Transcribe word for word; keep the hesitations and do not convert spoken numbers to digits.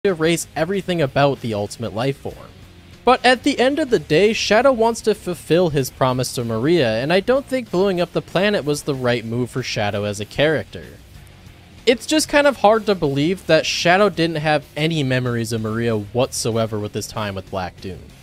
erase everything about the ultimate life form. But at the end of the day, Shadow wants to fulfill his promise to Maria, and I don't think blowing up the planet was the right move for Shadow as a character. It's just kind of hard to believe that Shadow didn't have any memories of Maria whatsoever with his time with Black Doom.